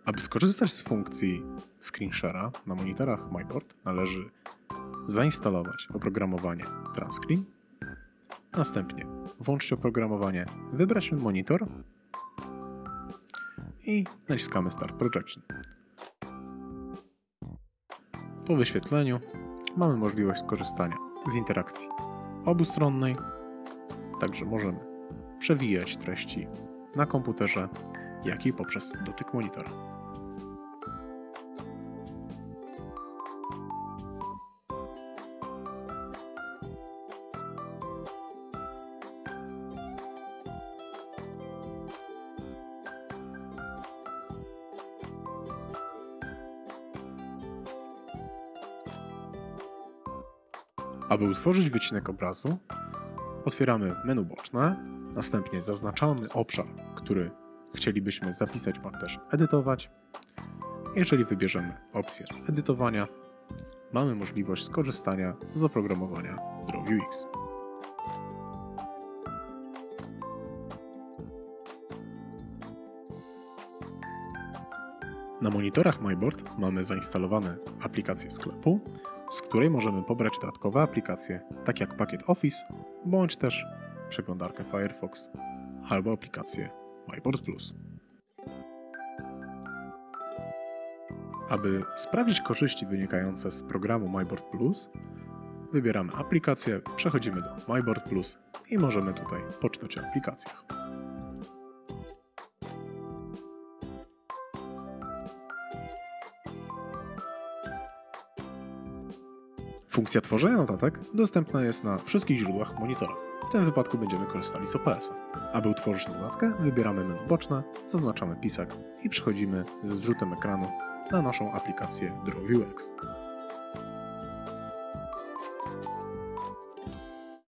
Aby skorzystać z funkcji Screen Share'a na monitorach MyBoard należy zainstalować oprogramowanie Transcreen, następnie włączyć oprogramowanie, wybrać monitor i naciskamy Start Projection. Po wyświetleniu mamy możliwość skorzystania z interakcji obustronnej, także możemy przewijać treści na komputerze, jak i poprzez dotyk monitora. Aby utworzyć wycinek obrazu, otwieramy menu boczne, następnie zaznaczamy obszar, który chcielibyśmy zapisać bądź też edytować. Jeżeli wybierzemy opcję edytowania, mamy możliwość skorzystania z oprogramowania DrawUX. Na monitorach MyBoard mamy zainstalowane aplikacje sklepu, z której możemy pobrać dodatkowe aplikacje, tak jak pakiet Office, bądź też przeglądarkę Firefox albo aplikację MyBoard Plus. Aby sprawdzić korzyści wynikające z programu MyBoard Plus, wybieramy aplikację, przechodzimy do MyBoard Plus i możemy tutaj poczytać o aplikacjach. Funkcja tworzenia notatek dostępna jest na wszystkich źródłach monitora. W tym wypadku będziemy korzystali z OPS-a. Aby utworzyć notatkę, wybieramy menu boczne, zaznaczamy pisak i przechodzimy ze zrzutem ekranu na naszą aplikację DrawUX.